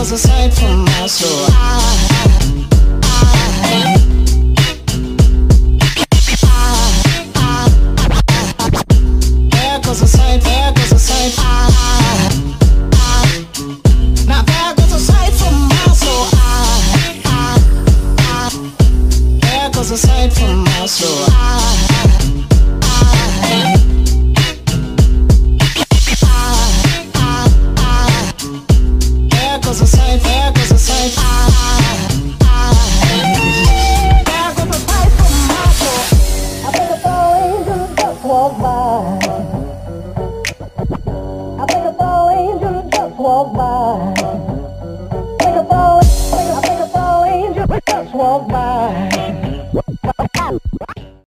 goes a sight from my soul. There goes a sight, there goes a sight. Now there goes a sight from my soul. There goes a sight from my soul. There goes a sight, there goes a sight. There goes a sight from my soul. I think I saw angels just walk by. I think I saw angels just walk by.